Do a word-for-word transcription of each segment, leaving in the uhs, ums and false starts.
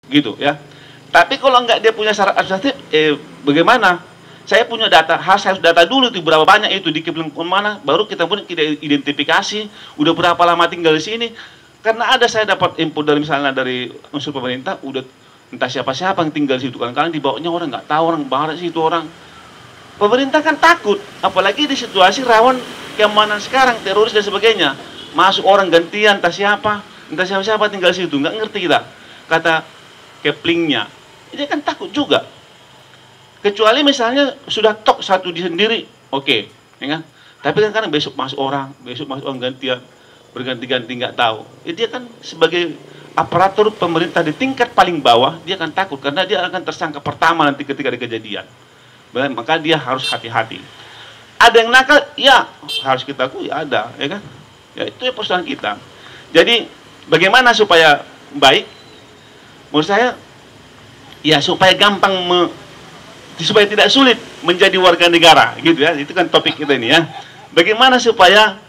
gitu ya. Tapi kalau nggak dia punya syarat administratif, eh bagaimana? Saya punya data, harus harus data dulu itu berapa banyak itu di Kepulauan mana, baru kita pun kita identifikasi, udah berapa lama tinggal di sini. Karena ada saya dapat info dari misalnya dari unsur pemerintah, udah entah siapa-siapa yang tinggal di situ, kadang-kadang di bawahnya orang nggak tahu orang barat situ orang. Pemerintah kan takut, apalagi di situasi rawan keamanan sekarang, teroris dan sebagainya. Masuk orang gantian, entah siapa, entah siapa-siapa tinggal di situ, nggak ngerti kita. Kata Keplingnya, dia kan takut juga. Kecuali misalnya sudah tok satu di sendiri, oke, okay, ya kan? Tapi kan kadang besok masuk orang, besok masuk orang gantian, berganti-ganti nggak tahu. Ya, dia kan sebagai aparatur pemerintah di tingkat paling bawah, dia akan takut karena dia akan tersangka pertama nanti ketika ada kejadian. Maka dia harus hati-hati. Ada yang nakal, ya harus kita akui ada, ya kan? Ya itu ya persoalan kita. Jadi bagaimana supaya baik? Menurut saya, ya supaya gampang me, supaya tidak sulit menjadi warga negara, gitu ya. Itu kan topik kita ini ya. Bagaimana supaya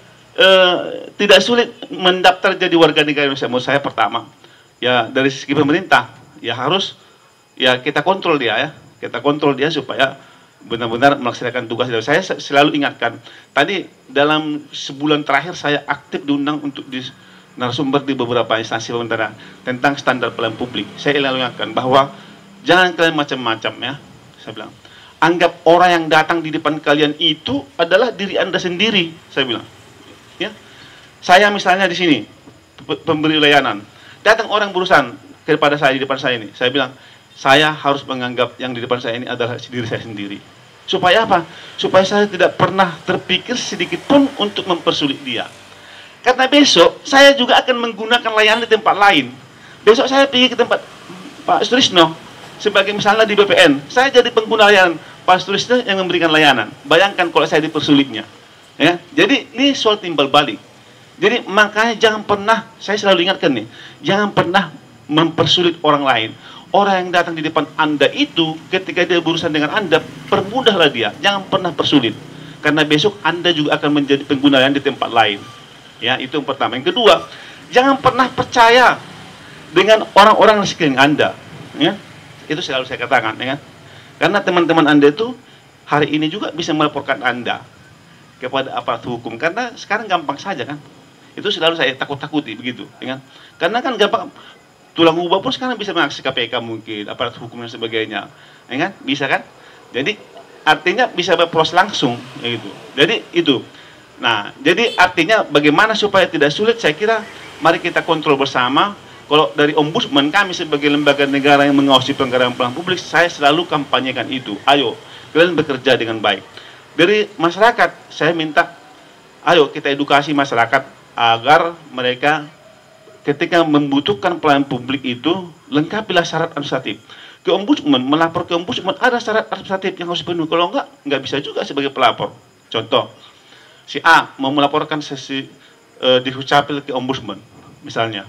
uh, tidak sulit mendaftar jadi warga negara Indonesia? Menurut saya pertama, ya dari segi pemerintah, ya harus ya kita kontrol dia ya. Kita kontrol dia supaya benar-benar melaksanakan tugas. Saya selalu ingatkan, tadi dalam sebulan terakhir saya aktif diundang untuk di narasumber di beberapa instansi pemerintah tentang standar pelayanan publik. Saya selalu ingatkan bahwa jangan kalian macam-macam ya. Saya bilang, anggap orang yang datang di depan kalian itu adalah diri Anda sendiri, saya bilang. Ya. Saya misalnya di sini pemberi layanan, datang orang berurusan kepada saya di depan saya ini, saya bilang, saya harus menganggap yang di depan saya ini adalah diri saya sendiri. Supaya apa? Supaya saya tidak pernah terpikir sedikit pun untuk mempersulit dia. Karena besok saya juga akan menggunakan layanan di tempat lain. Besok saya pergi ke tempat Pak Sutrisno sebagai misalnya di B P N, saya jadi pengguna layanan, Pak Sutrisno yang memberikan layanan. Bayangkan kalau saya dipersulitnya. Ya, jadi ini soal timbal balik. Jadi makanya jangan pernah, saya selalu ingatkan nih, jangan pernah mempersulit orang lain. Orang yang datang di depan Anda itu, ketika dia berurusan dengan Anda, permudahlah dia, jangan pernah persulit. Karena besok Anda juga akan menjadi pengguna layanan di tempat lain. Ya, itu yang pertama. Yang kedua, jangan pernah percaya dengan orang-orang di sekeliling Anda. Ya, itu selalu saya katakan, ya kan? Karena teman-teman Anda itu hari ini juga bisa melaporkan Anda kepada aparat hukum, karena sekarang gampang saja kan. Itu selalu saya takut-takuti begitu, ya kan? Karena kan gampang, tulang ubah pun sekarang bisa mengakses K P K mungkin, aparat hukum dan sebagainya, ya kan? Bisa kan? Jadi artinya bisa berproses langsung, ya gitu. Jadi itu. Nah, jadi artinya bagaimana supaya tidak sulit, saya kira mari kita kontrol bersama. Kalau dari Ombudsman, kami sebagai lembaga negara yang mengawasi pelanggaran pelayanan publik, saya selalu kampanyekan itu. Ayo, kalian bekerja dengan baik. Dari masyarakat, saya minta, ayo kita edukasi masyarakat agar mereka ketika membutuhkan pelayanan publik itu, lengkapilah syarat administratif. Ke Ombudsman, melapor ke Ombudsman, ada syarat administratif yang harus dipenuhi. Kalau enggak, enggak bisa juga sebagai pelapor. Contoh, si A mau melaporkan sesi e, di Dukcapil ke Ombudsman, misalnya.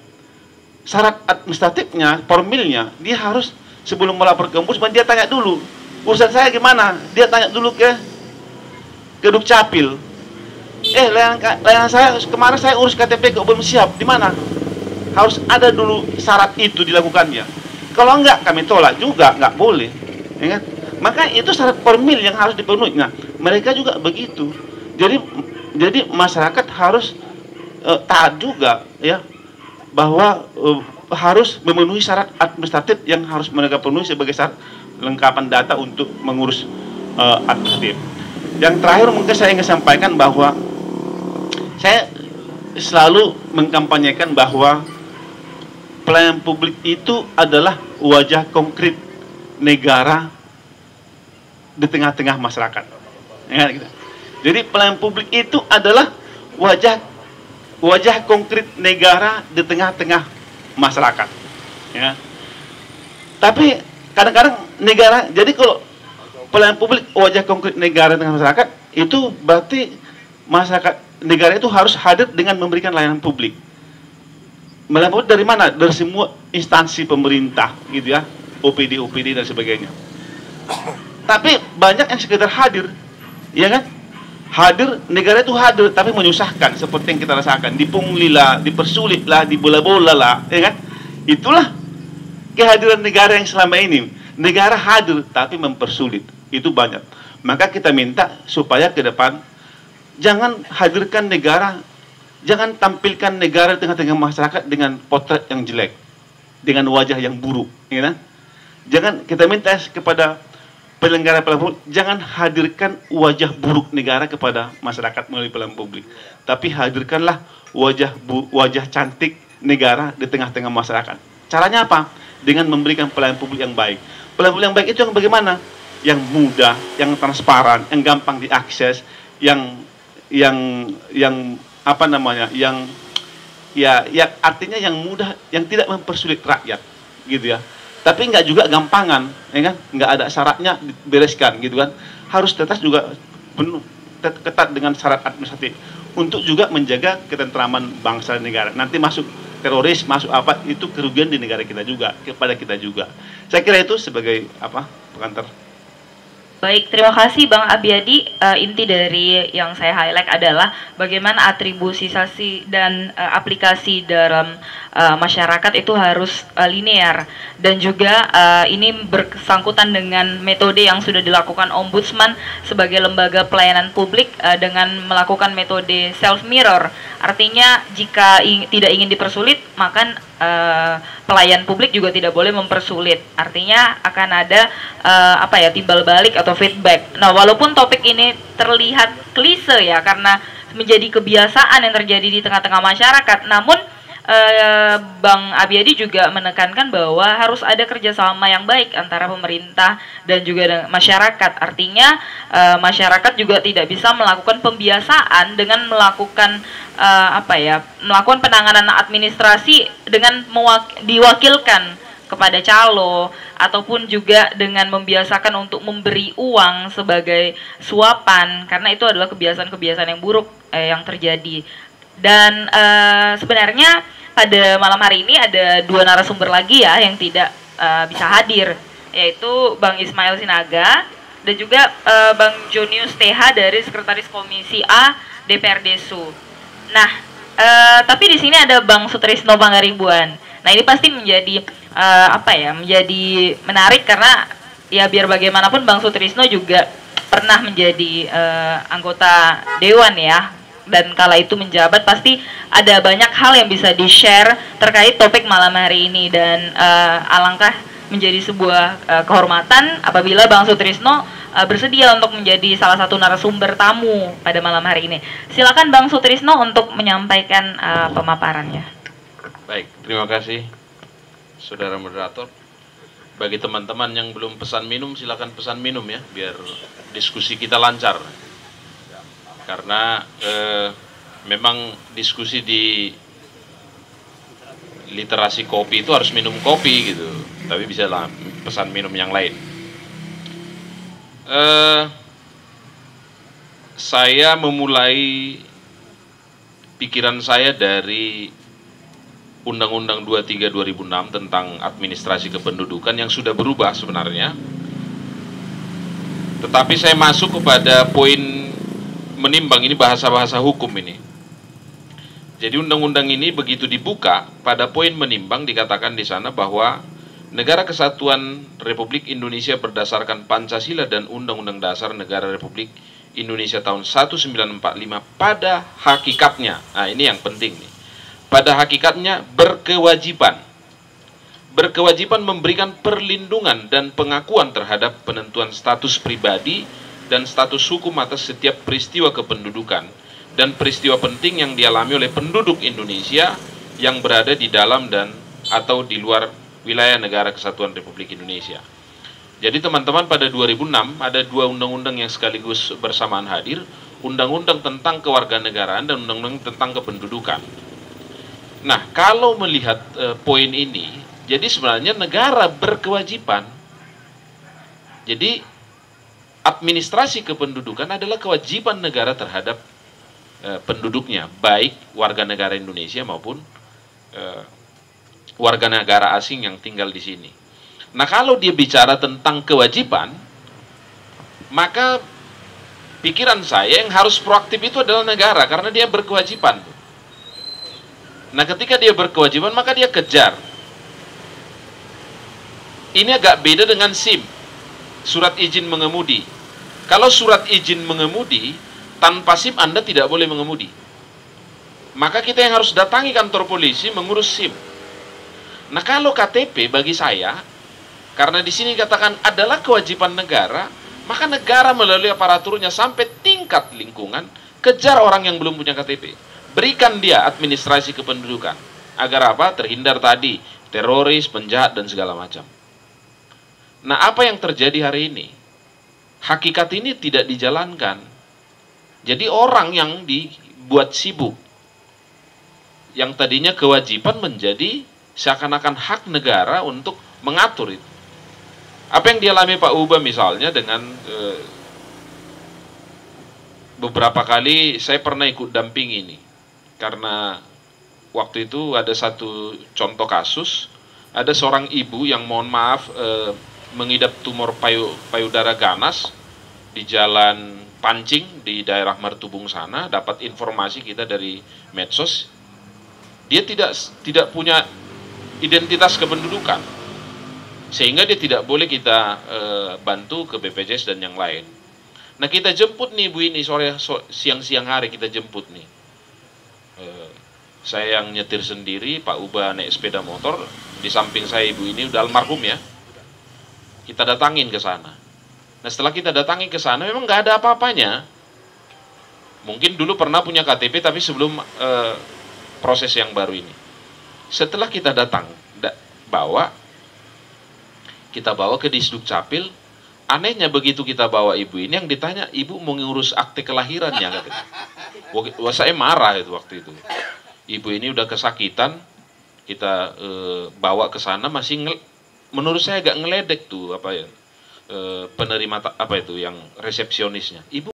Syarat administratifnya, formilnya, dia harus sebelum melapor ke Ombudsman, dia tanya dulu, urusan saya gimana? Dia tanya dulu ke ke Dukcapil. Eh, layanan, layanan saya, kemarin saya urus K T P kok belum siap, di mana? Harus ada dulu syarat itu dilakukannya. Kalau enggak, kami tolak juga, enggak boleh. Ya kan? Maka itu syarat formil yang harus dipenuhi. Nah, mereka juga begitu. Jadi jadi masyarakat harus uh, taat juga, ya, bahwa uh, harus memenuhi syarat administratif yang harus mereka penuhi sebagai syarat lengkapan data untuk mengurus uh, administratif. Yang terakhir mungkin saya ingin sampaikan bahwa saya selalu mengkampanyekan bahwa pelayanan publik itu adalah wajah konkret negara di tengah-tengah masyarakat. Ya, gitu. Jadi pelayanan publik itu adalah wajah wajah konkret negara di tengah-tengah masyarakat. Ya. Tapi kadang-kadang negara, jadi kalau pelayanan publik wajah konkret negara di tengah masyarakat, itu berarti masyarakat negara itu harus hadir dengan memberikan layanan publik. Melaporkan dari mana? Dari semua instansi pemerintah, gitu ya, O P D, O P D dan sebagainya. Tapi banyak yang sekedar hadir, ya kan? Hadir, negara itu hadir, tapi menyusahkan seperti yang kita rasakan, dipungli lah, dipersulit lah, dibola-bola lah, ya kan? Itulah kehadiran negara yang selama ini, negara hadir tapi mempersulit, itu banyak. Maka kita minta supaya ke depan jangan hadirkan negara, jangan tampilkan negara di tengah-tengah masyarakat dengan potret yang jelek, dengan wajah yang buruk, ya kan? Jangan, kita minta kepada penyelenggara pelayanan publik, jangan hadirkan wajah buruk negara kepada masyarakat melalui pelayanan publik, tapi hadirkanlah wajah bu, wajah cantik negara di tengah-tengah masyarakat. Caranya apa? Dengan memberikan pelayanan publik yang baik. Pelayanan publik yang baik itu yang bagaimana? Yang mudah, yang transparan, yang gampang diakses, yang yang yang apa namanya? Yang ya, ya artinya yang mudah, yang tidak mempersulit rakyat, gitu ya. Tapi nggak juga gampangan, ya kan? Nggak ada syaratnya dibereskan, gitu kan? Harus tetap juga penuh ketat dengan syarat administratif untuk juga menjaga ketentraman bangsa dan negara. Nanti masuk teroris, masuk apa, itu kerugian di negara kita juga, kepada kita juga. Saya kira itu sebagai apa pengantar. Baik, terima kasih Bang Abiyadi. Uh, inti dari yang saya highlight adalah bagaimana atribusisasi dan uh, aplikasi dalam uh, masyarakat itu harus uh, linear, dan juga uh, ini bersangkutan dengan metode yang sudah dilakukan Ombudsman sebagai lembaga pelayanan publik uh, dengan melakukan metode self mirror. Artinya jika ing tidak ingin dipersulit, maka uh, pelayan publik juga tidak boleh mempersulit. Artinya akan ada uh, apa ya, timbal balik atau feedback. Nah, walaupun topik ini terlihat klise ya, karena menjadi kebiasaan yang terjadi di tengah-tengah masyarakat, namun uh, Bang Abiyadi juga menekankan bahwa harus ada kerjasama yang baik antara pemerintah dan juga masyarakat. Artinya uh, masyarakat juga tidak bisa melakukan pembiasaan dengan melakukan uh, apa ya, melakukan penanganan administrasi dengan mewak diwakilkan kepada calo, ataupun juga dengan membiasakan untuk memberi uang sebagai suapan, karena itu adalah kebiasaan-kebiasaan yang buruk eh, yang terjadi. Dan eh, sebenarnya pada malam hari ini ada dua narasumber lagi ya yang tidak eh, bisa hadir, yaitu Bang Ismail Sinaga dan juga eh, Bang Jonius T H dari Sekretaris Komisi A D P R D S U. Nah, eh, tapi di sini ada Bang Sutrisno Pangaribuan. Nah, ini pasti menjadi uh, apa ya, menjadi menarik karena ya biar bagaimanapun Bang Sutrisno juga pernah menjadi uh, anggota dewan ya, dan kala itu menjabat, pasti ada banyak hal yang bisa di-share terkait topik malam hari ini, dan uh, alangkah menjadi sebuah uh, kehormatan apabila Bang Sutrisno uh, bersedia untuk menjadi salah satu narasumber tamu pada malam hari ini. Silakan Bang Sutrisno untuk menyampaikan uh, pemaparannya. Baik, terima kasih Saudara Moderator. Bagi teman-teman yang belum pesan minum, silakan pesan minum ya, biar diskusi kita lancar. Karena eh, memang diskusi di literasi kopi itu harus minum kopi gitu, tapi bisa lah pesan minum yang lain. Eh, saya memulai pikiran saya dari Undang-Undang dua puluh tiga dua ribu enam tentang administrasi kependudukan yang sudah berubah sebenarnya. Tetapi saya masuk kepada poin menimbang, ini bahasa-bahasa hukum ini. Jadi undang-undang ini begitu dibuka, pada poin menimbang dikatakan di sana bahwa Negara Kesatuan Republik Indonesia berdasarkan Pancasila dan Undang-Undang Dasar Negara Republik Indonesia tahun seribu sembilan ratus empat puluh lima pada hakikatnya, nah ini yang penting nih, pada hakikatnya berkewajiban berkewajiban memberikan perlindungan dan pengakuan terhadap penentuan status pribadi dan status hukum atas setiap peristiwa kependudukan dan peristiwa penting yang dialami oleh penduduk Indonesia yang berada di dalam dan atau di luar wilayah Negara Kesatuan Republik Indonesia. Jadi teman-teman, pada dua ribu enam ada dua undang-undang yang sekaligus bersamaan hadir, Undang-Undang tentang Kewarganegaraan dan Undang-Undang tentang Kependudukan. Nah, kalau melihat e, poin ini, jadi sebenarnya negara berkewajiban. Jadi administrasi kependudukan adalah kewajiban negara terhadap e, penduduknya, baik warga negara Indonesia maupun e, warga negara asing yang tinggal di sini. Nah, kalau dia bicara tentang kewajiban, maka pikiran saya yang harus proaktif itu adalah negara, karena dia berkewajiban. Nah, ketika dia berkewajiban, maka dia kejar. Ini agak beda dengan SIM, surat izin mengemudi. Kalau surat izin mengemudi, tanpa SIM Anda tidak boleh mengemudi. Maka kita yang harus datangi kantor polisi mengurus SIM. Nah, kalau K T P bagi saya, karena di sini katakan adalah kewajiban negara, maka negara melalui aparaturnya sampai tingkat lingkungan kejar orang yang belum punya K T P. Berikan dia administrasi kependudukan. Agar apa? Terhindar tadi teroris, penjahat, dan segala macam. Nah, apa yang terjadi hari ini? Hakikat ini tidak dijalankan. Jadi orang yang dibuat sibuk, yang tadinya kewajiban menjadi seakan-akan hak negara untuk mengatur itu. Apa yang dialami Pak Uba misalnya dengan eh, beberapa kali saya pernah ikut damping ini. Karena waktu itu ada satu contoh kasus, ada seorang ibu yang mohon maaf eh, mengidap tumor payu, payudara ganas di jalan Pancing di daerah Martubung sana, dapat informasi kita dari medsos. Dia tidak tidak punya identitas kependudukan, sehingga dia tidak boleh kita e, bantu ke B P J S dan yang lain. Nah, kita jemput nih ibu ini sore so, siang-siang hari kita jemput nih. E, saya yang nyetir sendiri, Pak Uba naik sepeda motor, di samping saya ibu ini udah almarhum ya. Kita datangin ke sana. Nah, setelah kita datangi ke sana memang nggak ada apa-apanya. Mungkin dulu pernah punya K T P tapi sebelum e, proses yang baru ini. Setelah kita datang, da, bawa, kita bawa ke Disduk Capil. Anehnya begitu kita bawa ibu ini, yang ditanya, ibu mau ngurus akte kelahirannya, katanya. Wah, saya marah itu waktu itu. Ibu ini udah kesakitan, kita e, bawa ke sana masih, ngel, menurut saya agak ngeledek tuh apa ya, e, penerima apa itu yang resepsionisnya. Ibu